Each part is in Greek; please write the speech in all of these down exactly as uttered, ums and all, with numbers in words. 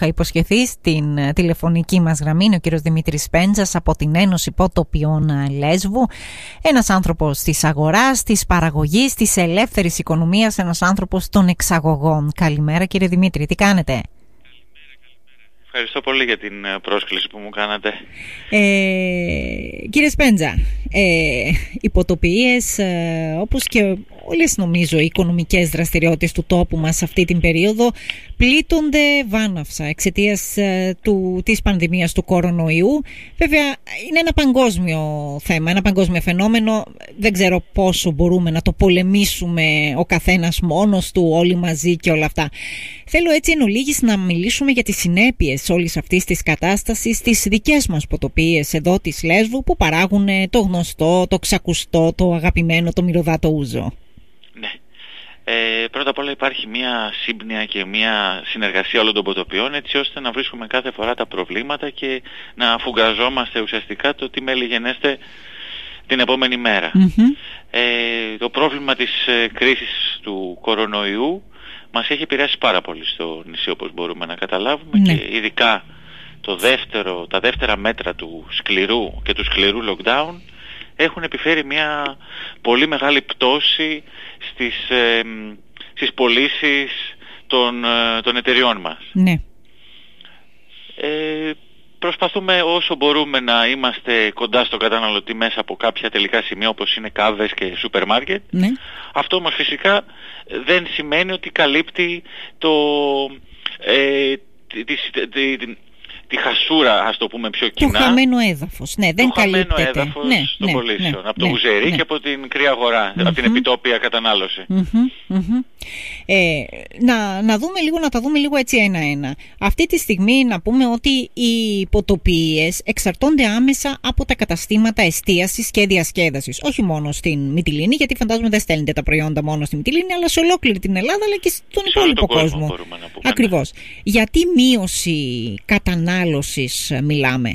είχα υποσχεθεί, στην τηλεφωνική μας γραμμή είναι ο κύριος Δημήτρης Πέντζας από την Ένωση Ποτοπιών Λέσβου. Ένας άνθρωπος της αγοράς, της παραγωγής, της ελεύθερης οικονομίας, ένας άνθρωπος των εξαγωγών. Καλημέρα κύριε Δημήτρη, τι κάνετε? Ευχαριστώ πολύ για την πρόσκληση που μου κάνατε. Ε, κύριε Σπέντζα, ε, οι ποτοποιίες, ε, όπως και όλες νομίζω οι οικονομικές δραστηριότητες του τόπου μας αυτή την περίοδο, πλήττονται βάναυσα εξαιτίας ε, του, της πανδημίας του κορονοϊού. Βέβαια είναι ένα παγκόσμιο θέμα, ένα παγκόσμιο φαινόμενο. Δεν ξέρω πόσο μπορούμε να το πολεμήσουμε ο καθένας μόνος του, όλοι μαζί και όλα αυτά. Θέλω έτσι εν ολίγης να μιλήσουμε για τις συνέπειες όλης αυτής της κατάστασης στις δικές μας ποτοποιίες εδώ της Λέσβου που παράγουν το γνωστό, το ξακουστό, το αγαπημένο, το μυρωδάτο ούζο. Ναι. Ε, πρώτα απ' όλα υπάρχει μια σύμπνοια και μια συνεργασία όλων των ποτοποιών έτσι ώστε να βρίσκουμε κάθε φορά τα προβλήματα και να φουγκραζόμαστε ουσιαστικά το τι μελιγενέστε την επόμενη μέρα. Mm-hmm. Ε, το πρόβλημα της ε, κρίσης του κορονοϊού μας έχει επηρεάσει πάρα πολύ στο νησί, όπως μπορούμε να καταλάβουμε, ναι. Και ειδικά το δεύτερο, τα δεύτερα μέτρα του σκληρού και του σκληρού lockdown έχουν επιφέρει μια πολύ μεγάλη πτώση στις, ε, στις πωλήσεις των, ε, των εταιριών μας. Ναι. Ε, προσπαθούμε όσο μπορούμε να είμαστε κοντά στον καταναλωτή μέσα από κάποια τελικά σημεία όπως είναι κάβες και σούπερ μάρκετ. Ναι. Αυτό όμως φυσικά δεν σημαίνει ότι καλύπτει το, ε, τη, τη, τη, τη, τη χασούρα, ας το πούμε πιο κοινά. Το χαμένο έδαφος, ναι, δεν το καλύπτεται. Το χαμένο έδαφος ναι, των ναι, πωλήσεων, ναι, από το ναι, ουζερί ναι. και από την κρύα αγορά, mm-hmm. από την επιτόπια κατανάλωση. Mm-hmm, mm-hmm. Ε, να, να δούμε λίγο, να τα δούμε λίγο έτσι ένα-ένα. Αυτή τη στιγμή να πούμε ότι οι ποτοποιίες εξαρτώνται άμεσα από τα καταστήματα εστίασης και διασκέδασης. Όχι μόνο στην Μυτιλήνη, γιατί φαντάζομαι δεν στέλνετε τα προϊόντα μόνο στη Μυτιλήνη, αλλά σε ολόκληρη την Ελλάδα, αλλά και στον υπόλοιπο κόσμο. κόσμο Ακριβώς. Γιατί μείωση κατανάλωσης μιλάμε?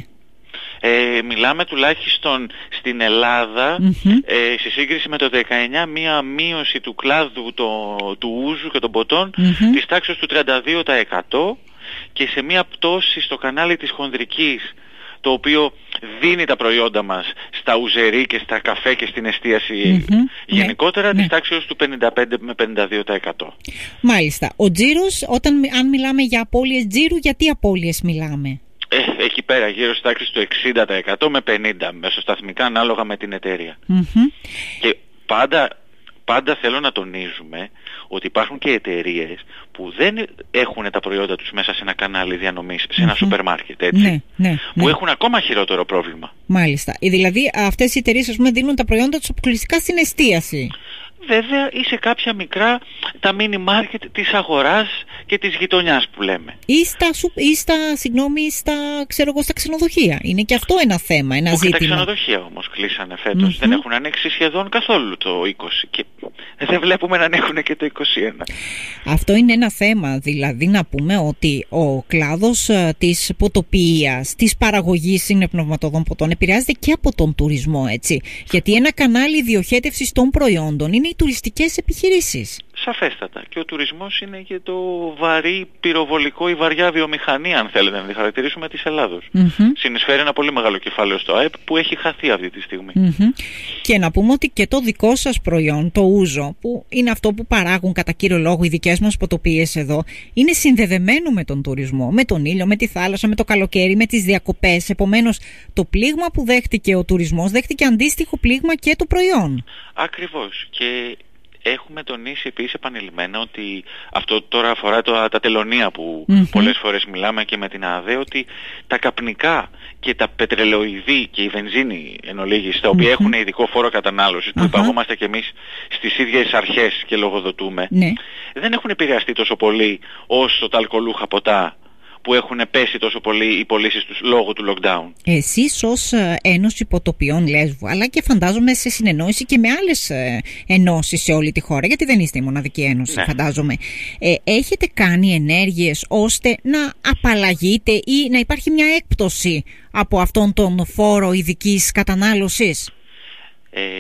Ε, μιλάμε τουλάχιστον στην Ελλάδα, mm-hmm. ε, σε σύγκριση με το δεκαεννιά, μία μείωση του κλάδου το, του ούζου και των ποτών mm-hmm. της τάξης του τριάντα δύο τοις εκατό και σε μία πτώση στο κανάλι της χονδρικής, το οποίο δίνει τα προϊόντα μας στα ουζερί και στα καφέ και στην εστίαση mm-hmm. γενικότερα, ναι, της ναι. τάξης του πενήντα πέντε με πενήντα δύο τοις εκατό. Μάλιστα. Ο τζίρος, όταν, αν μιλάμε για απώλειες τζίρου, γιατί απώλειες μιλάμε? Ε, εκεί πέρα γύρω στις τάξεις του εξήντα τοις εκατό με πενήντα τοις εκατό μεσοσταθμικά ανάλογα με την εταιρεία. Mm-hmm. Και πάντα, πάντα θέλω να τονίζουμε ότι υπάρχουν και εταιρείες που δεν έχουν τα προϊόντα τους μέσα σε ένα κανάλι διανομής, σε ένα mm-hmm. σούπερ μάρκετ, έτσι, ναι, ναι, που ναι. έχουν ακόμα χειρότερο πρόβλημα. Μάλιστα. Δηλαδή αυτές οι εταιρείες, ας πούμε, δίνουν τα προϊόντα τους αποκλειστικά στην εστίαση. Βέβαια ή σε κάποια μικρά τα μίνι μάρκετ της αγοράς και της γειτονιάς που λέμε. Ή στα, ή στα, συγγνώμη, στα, ξέρω εγώ, στα ξενοδοχεία. Είναι και αυτό ένα θέμα, ένα Όχι, ζήτημα. Τα ξενοδοχεία όμως κλείσανε φέτος. Mm-hmm. Δεν έχουν ανοίξει σχεδόν καθόλου το είκοσι και δεν βλέπουμε να ανοίξουν και το είκοσι ένα. Αυτό είναι ένα θέμα. Δηλαδή να πούμε ότι ο κλάδος uh, της ποτοποιίας, της παραγωγής συνεπνευματοδών ποτών επηρεάζεται και από τον τουρισμό, έτσι. Γιατί ένα κανάλι διοχέτευσης των προϊόντων είναι οι τουριστικές επιχειρήσεις. Σαφέστατα. Και ο τουρισμός είναι και το βαρύ πυροβολικό ή βαριά βιομηχανία, αν θέλετε να τη χαρακτηρίσουμε, της Ελλάδος. Mm-hmm. Συνεισφέρει ένα πολύ μεγάλο κεφάλαιο στο ΑΕΠ που έχει χαθεί αυτή τη στιγμή. Mm-hmm. Και να πούμε ότι και το δικό σας προϊόν, το ούζο, που είναι αυτό που παράγουν κατά κύριο λόγο οι δικές μας ποτοποιίες εδώ, είναι συνδεδεμένο με τον τουρισμό, με τον ήλιο, με τη θάλασσα, με το καλοκαίρι, με τις διακοπές. Επομένως, το πλήγμα που δέχτηκε ο τουρισμός δέχτηκε αντίστοιχο πλήγμα και το προϊόν. Ακριβώς. Και έχουμε τονίσει επίσης επανειλημμένα ότι αυτό τώρα αφορά το, τα τελωνία που mm-hmm. πολλές φορές μιλάμε και με την ΑΔΕ, ότι τα καπνικά και τα πετρελαιοειδή και η βενζίνη εν ολίγης, τα οποία mm-hmm. έχουν ειδικό φόρο κατανάλωσης, που uh-huh. υπαγόμαστε κι εμείς στις ίδιες αρχές και λογοδοτούμε, ναι. δεν έχουν επηρεαστεί τόσο πολύ όσο τα αλκοολούχα ποτά που έχουν πέσει τόσο πολύ οι πωλήσεις τους λόγω του lockdown. Εσείς ως Ένωση Ποτοπιών Λέσβου, αλλά και φαντάζομαι σε συνεννόηση και με άλλες ενώσεις σε όλη τη χώρα, γιατί δεν είστε η μοναδική ένωση, ναι. φαντάζομαι, ε, έχετε κάνει ενέργειες ώστε να απαλλαγείτε ή να υπάρχει μια έκπτωση από αυτόν τον φόρο ειδικής κατανάλωσης? Ε,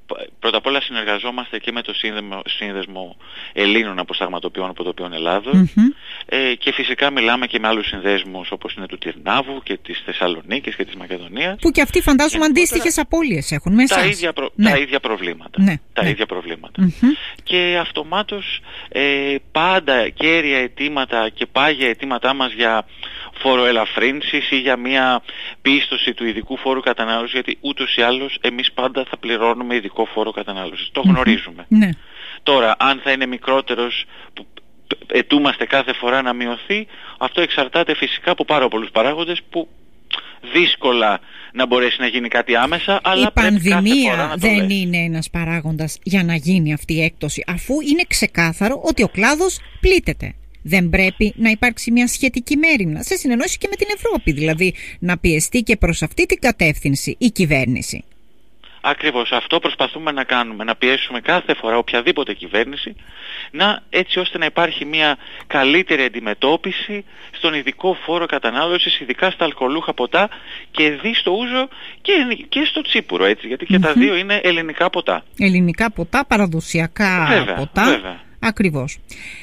πρώτα απ' όλα συνεργαζόμαστε και με το Σύνδεσμο, Σύνδεσμο Ελλήνων Αποσταγματοποιών Ποτοπιών Ελλάδος mm-hmm. ε, και φυσικά μιλάμε και με άλλους συνδέσμους όπως είναι του Τυρνάβου και της Θεσσαλονίκης και της Μακεδονίας. Που και αυτοί φαντάζομαι αντίστοιχες απώλειες έχουν μέσα. Τα ίδια, προ... ναι. τα ίδια προβλήματα. Ναι. Τα ναι. ίδια προβλήματα. Mm-hmm. Και αυτομάτως ε, πάντα κέρια αιτήματα και πάγια αιτήματά μας για φοροελαφρύνσεις ή για μια πίστοση του ειδικού φόρου κατανάλωσης, γιατί ούτως ή άλλως εμείς πάντα θα πληρώνουμε ειδικό φόρο κατανάλωσης. Το γνωρίζουμε. Ναι. Τώρα, αν θα είναι μικρότερος που ετούμαστε κάθε φορά να μειωθεί, αυτό εξαρτάται φυσικά από πάρα πολλούς παράγοντες που δύσκολα να μπορέσει να γίνει κάτι άμεσα, αλλά η πανδημία δεν λες. είναι ένας παράγοντας για να γίνει αυτή η έκπτωση, αφού είναι ξεκάθαρο ότι ο κλάδος πλήττεται. Δεν πρέπει να υπάρξει μια σχετική μέριμνα σε συνεννόηση και με την Ευρώπη, δηλαδή να πιεστεί και προς αυτή την κατεύθυνση η κυβέρνηση. Ακριβώς αυτό προσπαθούμε να κάνουμε, να πιέσουμε κάθε φορά οποιαδήποτε κυβέρνηση, να, έτσι ώστε να υπάρχει μια καλύτερη αντιμετώπιση στον ειδικό φόρο κατανάλωσης, ειδικά στα αλκοολούχα ποτά και δι στο ούζο και, και στο τσίπουρο, έτσι, γιατί και mm-hmm. τα δύο είναι ελληνικά ποτά. Ελληνικά ποτά, παραδοσιακά βέβαια, ποτά. Βέβαια. Ακριβώς.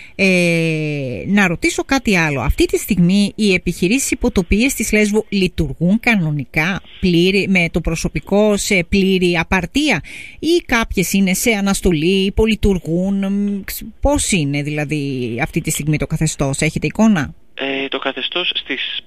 Ε, να ρωτήσω κάτι άλλο. Αυτή τη στιγμή οι επιχειρήσεις υποτοπίες της Λέσβου λειτουργούν κανονικά, πλήρη, με το προσωπικό σε πλήρη απαρτία, ή κάποιες είναι σε αναστολή, υπολειτουργούν? Πώς είναι δηλαδή αυτή τη στιγμή το καθεστώς? Έχετε εικόνα? Ε, το καθεστώς στις,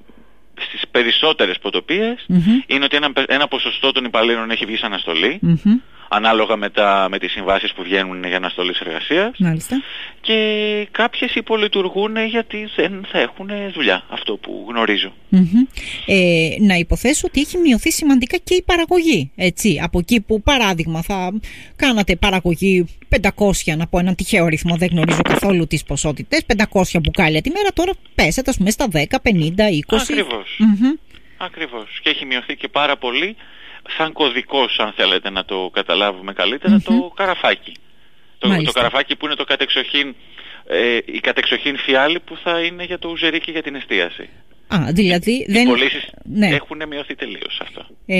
στις περισσότερες ποτοπίες mm-hmm. είναι ότι ένα, ένα ποσοστό των υπαλλήλων έχει βγει σε αναστολή. Mm-hmm. Ανάλογα με, τα, με τις συμβάσεις που βγαίνουν για αναστολή εργασίας. Μάλιστα. Και κάποιες υπολειτουργούν γιατί δεν θα έχουν δουλειά, αυτό που γνωρίζω. Mm-hmm. Ε, να υποθέσω ότι έχει μειωθεί σημαντικά και η παραγωγή, έτσι, από εκεί που παράδειγμα θα κάνατε παραγωγή πεντακόσια, να πω έναν τυχαίο αριθμό, δεν γνωρίζω καθόλου τις ποσότητες, πεντακόσια μπουκάλια τη μέρα, τώρα πέσατε ας πούμε στα δέκα, πενήντα, είκοσι. Ακριβώς. Mm-hmm. Ακριβώς. Και έχει μειωθεί και πάρα πολύ, σαν κωδικός, αν θέλετε να το καταλάβουμε καλύτερα, mm-hmm. το καραφάκι. Το, το καραφάκι που είναι το κατεξοχήν, ε, η κατεξοχήν φιάλη που θα είναι για το ουζερί και για την εστίαση. Α, δηλαδή οι δεν... πωλήσεις ναι. έχουν μειωθεί τελείως αυτό. Ε,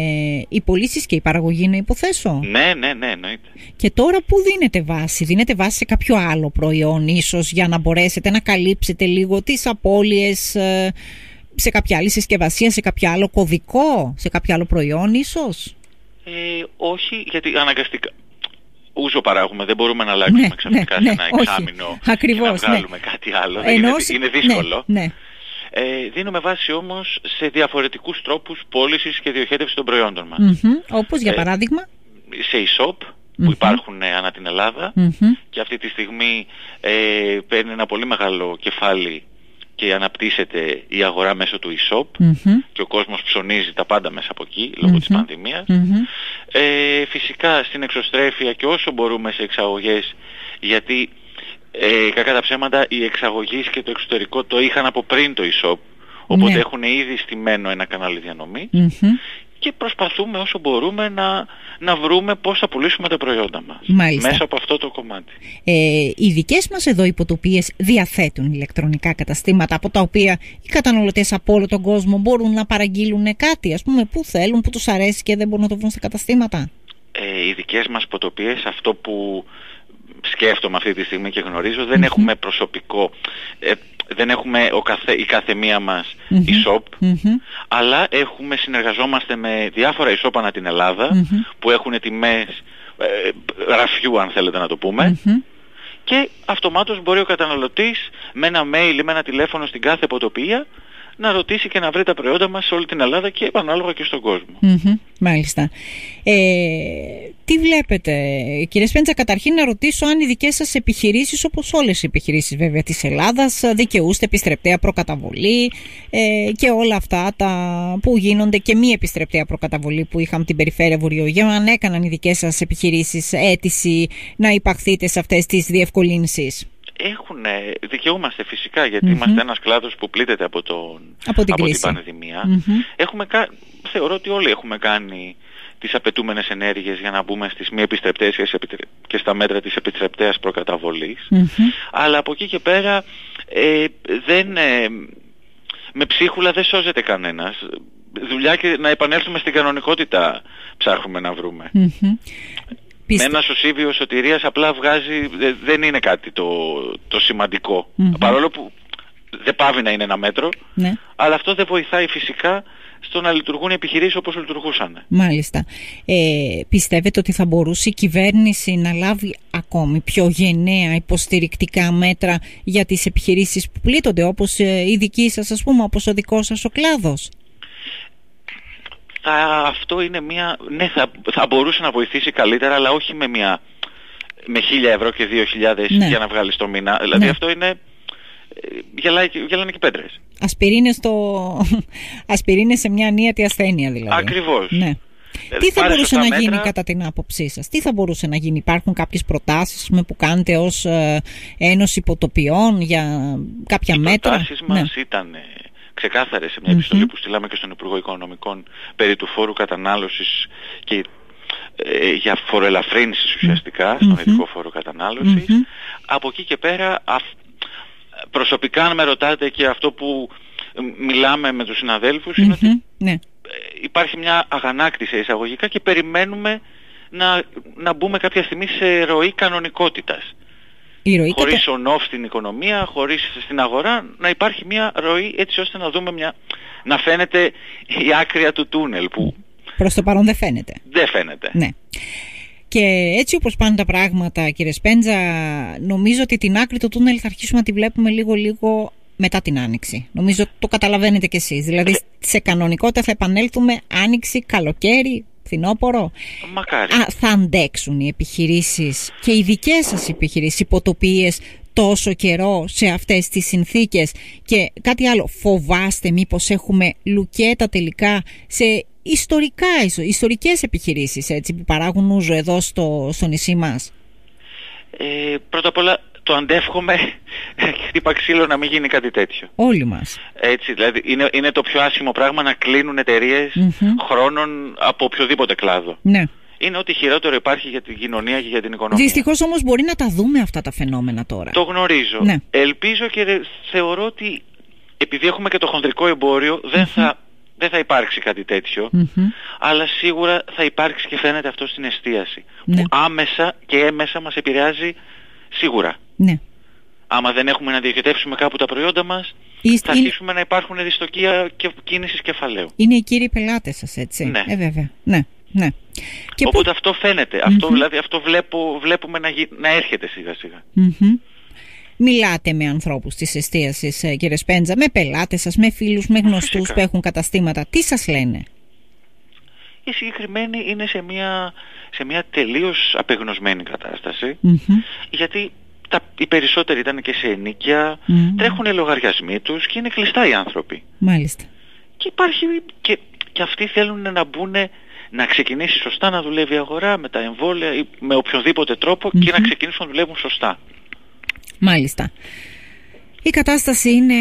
οι πωλήσεις και η παραγωγή να υποθέσω. Ναι, ναι, ναι, εννοείται. Και τώρα πού δίνετε βάση? Δίνετε βάση σε κάποιο άλλο προϊόν ίσως για να μπορέσετε να καλύψετε λίγο τις απώλειες ε, σε κάποια άλλη συσκευασία, σε κάποιο άλλο κωδικό, σε κάποιο άλλο προϊόν ίσως? Ε, όχι, γιατί αναγκαστικά ούζο παράγουμε, δεν μπορούμε να αλλάξουμε ναι, ξαφνικά ναι, σε ένα ναι, εξάμηνο ακριβώς, και να βγάλουμε ναι. κάτι άλλο. Ενός, είναι, είναι δύσκολο. Ναι, ναι. Ε, δίνουμε βάση όμως σε διαφορετικούς τρόπους πώλησης και διοχέτευσης των προϊόντων μας. Mm-hmm. Όπως για παράδειγμα? Ε, σε e-shop που mm-hmm. υπάρχουν ε, ανά την Ελλάδα mm-hmm. και αυτή τη στιγμή ε, παίρνει ένα πολύ μεγάλο κεφάλι και αναπτύσσεται η αγορά μέσω του e-shop mm-hmm. και ο κόσμος ψωνίζει τα πάντα μέσα από εκεί λόγω mm-hmm. της πανδημίας. Mm-hmm. Ε, φυσικά στην εξωστρέφεια και όσο μπορούμε σε εξαγωγές, γιατί ε, κακά τα ψέματα οι εξαγωγείς και το εξωτερικό το είχαν από πριν το e-shop, οπότε mm-hmm. έχουν ήδη στημένο ένα κανάλι διανομής mm-hmm. και προσπαθούμε όσο μπορούμε να, να βρούμε πώς θα πουλήσουμε τα προϊόντα μας. Μάλιστα. Μέσα από αυτό το κομμάτι. Ε, οι δικές μας εδώ υποτοπίες διαθέτουν ηλεκτρονικά καταστήματα από τα οποία οι καταναλωτές από όλο τον κόσμο μπορούν να παραγγείλουν κάτι, ας πούμε, που θέλουν, που τους αρέσει και δεν μπορούν να το βρουν στα καταστήματα? Ε, οι δικές μας υποτοπίες, αυτό που σκέφτομαι αυτή τη στιγμή και γνωρίζω, δεν mm-hmm. έχουμε προσωπικό, ε, δεν έχουμε ο καθε, η καθεμία μας mm-hmm. e-shop, mm-hmm. αλλά έχουμε, συνεργαζόμαστε με διάφορα e-shop ανά την Ελλάδα mm-hmm. που έχουν τιμές ε, ραφιού, αν θέλετε να το πούμε, mm-hmm. και αυτομάτως μπορεί ο καταναλωτής με ένα mail ή με ένα τηλέφωνο στην κάθε υποτοπία να ρωτήσει και να βρει τα προϊόντα μας σε όλη την Ελλάδα και ανάλογα και στον κόσμο. Mm-hmm, μάλιστα. Ε, τι βλέπετε, κύριε Σπέντζα, καταρχήν να ρωτήσω αν οι δικές σας επιχειρήσεις, όπως όλες οι επιχειρήσεις βέβαια της Ελλάδας, δικαιούστε επιστρεπτέα προκαταβολή ε, και όλα αυτά τα που γίνονται, και μη επιστρεπτέα προκαταβολή που είχαμε την περιφέρεια Βορειοαιγαίου, αν έκαναν οι δικές σας επιχειρήσεις αίτηση να υπαχθείτε σε αυτές τις διευκολύνσεις? Έχουν, δικαιούμαστε φυσικά, γιατί mm-hmm. είμαστε ένας κλάδος που πλήττεται από, τον, από την, από την πανδημία. Mm-hmm. Έχουμε, θεωρώ ότι όλοι έχουμε κάνει τις απαιτούμενες ενέργειες για να μπούμε στις μη επιστρεπτές και στα μέτρα της επιστρεπτέας προκαταβολής. Mm-hmm. Αλλά από εκεί και πέρα ε, δεν, ε, με ψίχουλα δεν σώζεται κανένας. δουλειά και να επανέλθουμε στην κανονικότητα ψάχνουμε να βρούμε. Mm-hmm. Με ένα σωσίβιο σωτηρίας απλά βγάζει, δεν είναι κάτι το, το σημαντικό. Mm-hmm. Παρόλο που δεν πάβει να είναι ένα μέτρο, ναι. Αλλά αυτό δεν βοηθάει φυσικά στο να λειτουργούν οι επιχειρήσεις όπως λειτουργούσαν. Μάλιστα. Ε, πιστεύετε ότι θα μπορούσε η κυβέρνηση να λάβει ακόμη πιο γενναία υποστηρικτικά μέτρα για τις επιχειρήσεις που πλήττονται, όπως η δική σας, ας πούμε, όπως ο δικός σας ο κλάδος? Θα, αυτό είναι μια... Ναι, θα, θα μπορούσε να βοηθήσει καλύτερα, αλλά όχι με μια... με χίλια ευρώ και δύο χιλιάδες, ναι, για να βγάλεις το μήνα. Δηλαδή, ναι, αυτό είναι... Γελάει, γελάνε και πέτρες. Ασπιρίνες, στο... Ασπιρίνες σε μια ανίατη ασθένεια δηλαδή. Ακριβώς. Ναι. Ε, Τι θα μπορούσε να μέτρα... γίνει κατά την άποψή σας? Τι θα μπορούσε να γίνει? Υπάρχουν κάποιες προτάσεις με, που κάνετε ως ε, Ένωση Υποτοπιών για κάποια Οι μέτρα? Οι προτάσεις μας, ναι, ήταν ξεκάθαρες σε μια επιστολή mm-hmm. που στείλαμε και στον Υπουργό Οικονομικών περί του φόρου κατανάλωσης και ε, για φοροελαφρύνσεις ουσιαστικά, mm-hmm. στον ειδικό φόρο κατανάλωσης. Mm-hmm. Από εκεί και πέρα α, προσωπικά, αν με ρωτάτε, και αυτό που μιλάμε με τους συναδέλφους, mm-hmm. είναι ότι ναι. υπάρχει μια αγανάκτηση εισαγωγικά και περιμένουμε να, να μπούμε κάποια στιγμή σε ροή κανονικότητας. Η ροή χωρίς κατα... on-off στην οικονομία, χωρίς στην αγορά, να υπάρχει μια ροή έτσι ώστε να δούμε μια... να φαίνεται η άκρια του τούνελ που... Προς το παρόν δεν φαίνεται. Δεν φαίνεται. Ναι. Και έτσι όπως πάνε τα πράγματα, κύριε Σπέντζα, νομίζω ότι την άκρη του τούνελ θα αρχίσουμε να τη βλέπουμε λίγο-λίγο μετά την Άνοιξη. Νομίζω το καταλαβαίνετε κι εσείς. Δηλαδή σε κανονικότητα θα επανέλθουμε Άνοιξη, καλοκαίρι, φθινόπωρο. Μακάρι. Α, θα αντέξουν οι επιχειρήσεις και οι δικές σας επιχειρήσεις, υποτοπίες, τόσο καιρό σε αυτές τις συνθήκες? Και κάτι άλλο, φοβάστε μήπως έχουμε λουκέτα τελικά σε ιστορικά, ιστορικές επιχειρήσεις, έτσι, που παράγουν ούζο εδώ στο, στο νησί μας? Ε, πρώτα απ' όλα το αντεύχομαι, χτύπα ξύλο να μην γίνει κάτι τέτοιο. Όλοι μας. Έτσι, δηλαδή είναι, είναι το πιο άσχημο πράγμα να κλείνουν εταιρείες mm-hmm. χρόνων από οποιοδήποτε κλάδο. Ναι. Είναι ό,τι χειρότερο υπάρχει για την κοινωνία και για την οικονομία. Δυστυχώς όμως μπορεί να τα δούμε αυτά τα φαινόμενα τώρα. Το γνωρίζω. Ναι. Ελπίζω και θεωρώ ότι επειδή έχουμε και το χονδρικό εμπόριο δεν, mm-hmm. θα, δεν θα υπάρξει κάτι τέτοιο, mm-hmm. αλλά σίγουρα θα υπάρξει και φαίνεται αυτό στην εστίαση. Ναι. Που άμεσα και έμεσα μας επηρεάζει σίγουρα. Ναι. Άμα δεν έχουμε να διοικητεύσουμε κάπου τα προϊόντα μας, Είστε... θα αρχίσουμε να υπάρχουν δυστοκία και κίνησης κεφαλαίου. Είναι οι κύριοι πελάτες σας, έτσι? Ναι. Ε, βέβαια. Ναι. Ναι. Και οπότε που... αυτό φαίνεται. Mm-hmm. Αυτό, δηλαδή, αυτό βλέπω, βλέπουμε να, γι... να έρχεται σιγά σιγά. Mm-hmm. Μιλάτε με ανθρώπους της εστίασης, κύριε Σπέντζα, με πελάτες σας, με φίλους, με γνωστούς Φυσικά. που έχουν καταστήματα? Τι σας λένε? Οι συγκεκριμένοι είναι σε μια, σε μια τελείως απεγνωσμένη κατάσταση, mm-hmm. γιατί τα, οι περισσότεροι ήταν και σε ενοίκια, mm-hmm. τρέχουν λογαριασμοί τους και είναι κλειστά οι άνθρωποι. Μάλιστα. Και υπάρχει και, και αυτοί θέλουν να μπουν, να ξεκινήσει σωστά να δουλεύει η αγορά με τα εμβόλια ή με οποιοδήποτε τρόπο mm-hmm. και να ξεκινήσουν να δουλεύουν σωστά. Μάλιστα. Η κατάσταση είναι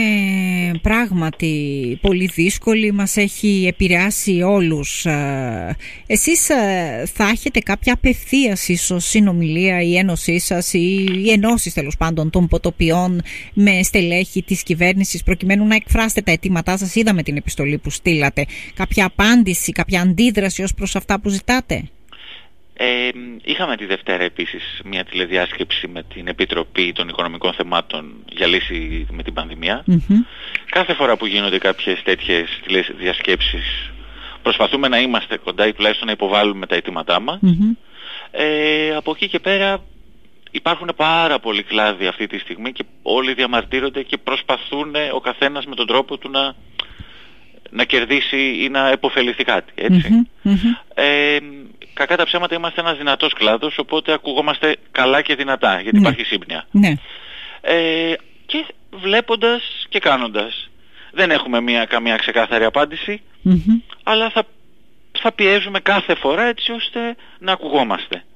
πράγματι πολύ δύσκολη, μας έχει επηρεάσει όλους. Εσείς θα έχετε κάποια απευθείας ίσως συνομιλία, η ένωσή σας ή οι ενώσεις τέλος πάντων των ποτοπιών με στελέχη της κυβέρνησης προκειμένου να εκφράσετε τα αιτήματά σας? Είδαμε την επιστολή που στείλατε. Κάποια απάντηση, κάποια αντίδραση ως προς αυτά που ζητάτε? Ε, είχαμε τη Δευτέρα επίσης μια τηλεδιάσκεψη με την Επιτροπή των Οικονομικών Θεμάτων για λύση με την πανδημία. Mm-hmm. Κάθε φορά που γίνονται κάποιες τέτοιες τηλεδιασκέψεις προσπαθούμε να είμαστε κοντά ή τουλάχιστον να υποβάλουμε τα αιτήματά μας. Mm-hmm. Ε, από εκεί και πέρα υπάρχουν πάρα πολλοί κλάδοι αυτή τη στιγμή και όλοι διαμαρτύρονται και προσπαθούν ο καθένας με τον τρόπο του να, να κερδίσει ή να επωφεληθεί κάτι, έτσι. Mm-hmm. Mm-hmm. Ε, κακά τα ψέματα είμαστε ένας δυνατός κλάδος, οπότε ακουγόμαστε καλά και δυνατά, γιατί ναι. υπάρχει σύμπνοια. Ναι. Ε, και βλέποντας και κάνοντας. Δεν έχουμε μια, καμία ξεκάθαρη απάντηση, mm-hmm. αλλά θα, θα πιέζουμε κάθε φορά έτσι ώστε να ακουγόμαστε.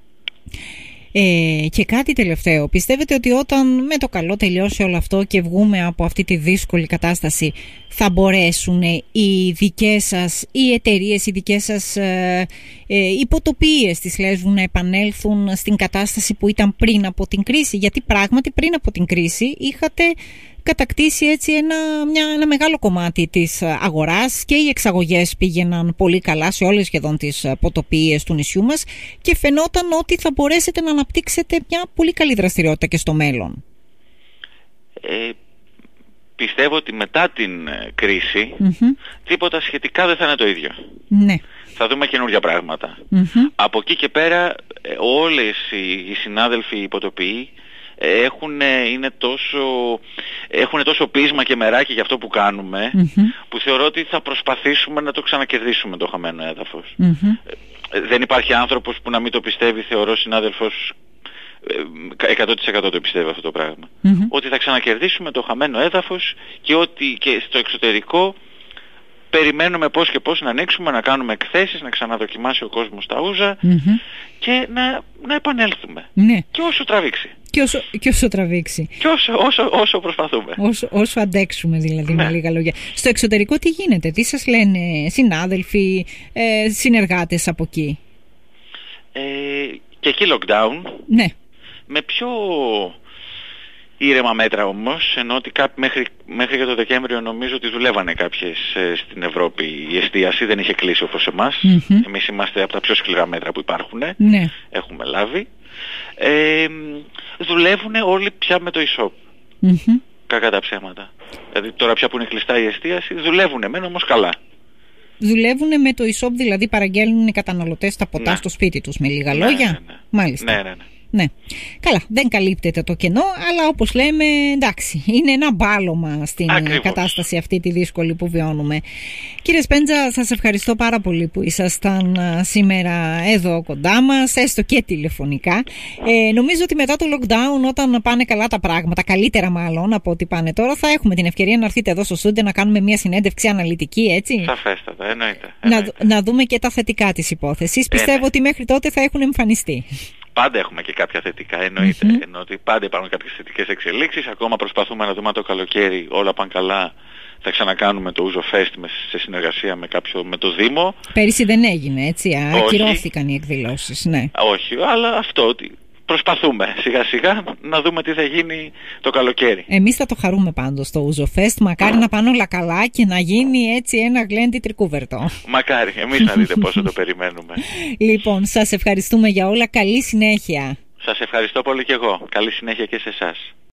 Ε, και κάτι τελευταίο, πιστεύετε ότι όταν με το καλό τελειώσει όλο αυτό και βγούμε από αυτή τη δύσκολη κατάσταση θα μπορέσουν οι δικές σας, οι εταιρείες, οι δικές σας ε, ε, υποτοπίες της Λέσβου να επανέλθουν στην κατάσταση που ήταν πριν από την κρίση? Γιατί πράγματι πριν από την κρίση είχατε κατακτήσει έτσι ένα, μια, ένα μεγάλο κομμάτι της αγοράς και οι εξαγωγές πήγαιναν πολύ καλά σε όλες σχεδόν τις ποτοπίες του νησιού μας και φαινόταν ότι θα μπορέσετε να αναπτύξετε μια πολύ καλή δραστηριότητα και στο μέλλον. Ε, πιστεύω ότι μετά την κρίση mm-hmm. τίποτα σχετικά δεν θα είναι το ίδιο. Ναι. Θα δούμε καινούργια πράγματα. Mm-hmm. Από εκεί και πέρα όλες οι, οι συνάδελφοι οι υποτοποιοί έχουν, είναι τόσο, έχουν τόσο πείσμα και μεράκι για αυτό που κάνουμε mm-hmm. που θεωρώ ότι θα προσπαθήσουμε να το ξανακερδίσουμε το χαμένο έδαφος. Mm-hmm. Δεν υπάρχει άνθρωπος που να μην το πιστεύει, θεωρώ συνάδελφος εκατό τοις εκατό το πιστεύω αυτό το πράγμα. Mm-hmm. Ότι θα ξανακερδίσουμε το χαμένο έδαφος και ότι και στο εξωτερικό περιμένουμε πώς και πώς να ανοίξουμε, να κάνουμε εκθέσεις, να ξαναδοκιμάσει ο κόσμος τα ούζα mm-hmm. και να, να επανέλθουμε. Ναι. Και όσο τραβήξει. Και όσο, και όσο τραβήξει. Και όσο, όσο, όσο προσπαθούμε. Όσο, όσο αντέξουμε δηλαδή, ναι. με λίγα λόγια. Στο εξωτερικό τι γίνεται, τι σας λένε συνάδελφοι, ε, συνεργάτες από εκεί? Ε, και εκεί lockdown. Ναι. Με πιο ήρεμα μέτρα όμως, ενώ ότι κά, μέχρι, μέχρι για το Δεκέμβριο νομίζω ότι δουλεύανε κάποιες ε, στην Ευρώπη. Η εστίαση δεν είχε κλείσει όπως εμάς. Mm-hmm. Εμείς είμαστε από τα πιο σκληρά μέτρα που υπάρχουν. Ναι. Έχουμε λάβει. Ε, δουλεύουν όλοι πια με το e-shop. Mm-hmm. Κακά τα ψέματα. Δηλαδή τώρα πια που είναι κλειστά η εστίαση δουλεύουν εμένα όμως καλά. Δουλεύουν με το e-shop, δηλαδή παραγγέλνουν οι καταναλωτές τα ποτά ναι. στο σπίτι τους, με λίγα ναι, λόγια. Ναι, ναι. Μάλιστα. Ναι, ναι, ναι. Ναι. Καλά, δεν καλύπτεται το κενό, αλλά όπως λέμε, εντάξει, είναι ένα μπάλωμα στην Ακριβώς. κατάσταση αυτή τη δύσκολη που βιώνουμε. Κύριε Σπέντζα, σας ευχαριστώ πάρα πολύ που ήσασταν σήμερα εδώ κοντά μας, έστω και τηλεφωνικά. Ε, νομίζω ότι μετά το lockdown, όταν πάνε καλά τα πράγματα, καλύτερα μάλλον από ό,τι πάνε τώρα, θα έχουμε την ευκαιρία να έρθετε εδώ στο στούντιο να κάνουμε μια συνέντευξη αναλυτική, έτσι. Σαφέστατα, εννοείται. εννοείται. Να, να δούμε και τα θετικά της υπόθεσης. Πιστεύω ε, ναι. ότι μέχρι τότε θα έχουν εμφανιστεί. Πάντα έχουμε και κάποια θετικά, εννοείται. Mm-hmm. Ενώ ότι πάντα υπάρχουν κάποιες θετικές εξελίξεις. Ακόμα προσπαθούμε να δούμε το καλοκαίρι, όλα πάνε καλά. Θα ξανακάνουμε το Ouzo Fest σε συνεργασία με, κάποιο, με το Δήμο. Πέρυσι δεν έγινε, έτσι. Ακυρώθηκαν οι εκδηλώσεις, ναι. Όχι, αλλά αυτό ότι προσπαθούμε σιγά σιγά να δούμε τι θα γίνει το καλοκαίρι. Εμείς θα το χαρούμε πάντως το Ouzo Fest. Μακάρι να πάνε όλα καλά και να γίνει έτσι ένα γλέντι τρικούβερτο. Μακάρι, εμείς να δείτε πόσο το περιμένουμε. Λοιπόν, σας ευχαριστούμε για όλα. Καλή συνέχεια. Σας ευχαριστώ πολύ και εγώ. Καλή συνέχεια και σε εσάς.